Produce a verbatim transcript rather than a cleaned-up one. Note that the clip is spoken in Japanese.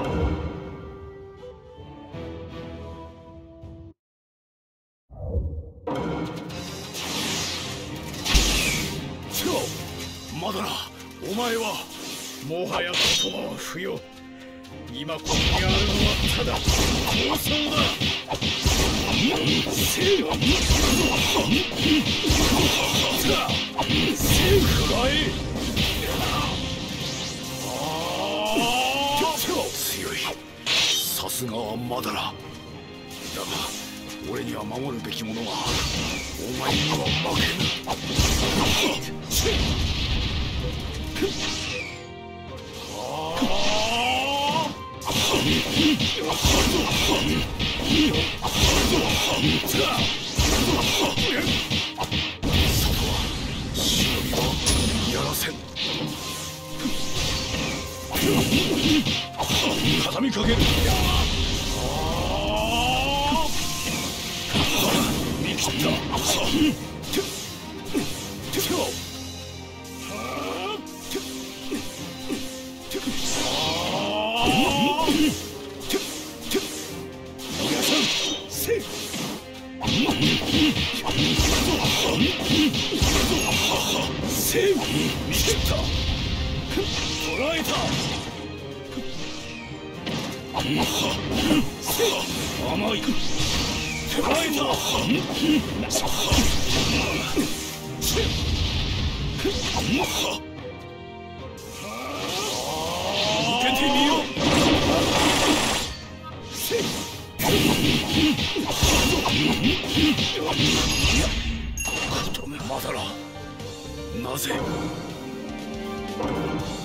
まだな、お前はもはや言葉は不要。今ここにあるのはただ妄想だ。せよせよくらえ。強い、さすがはマダラ。だが俺には守るべきものがある。お前には負けぬ。やらせん。畳みかける。見切った。せい見切った。捕らえた。甘い。捕らえた。受けてみよう。まだら、なぜ？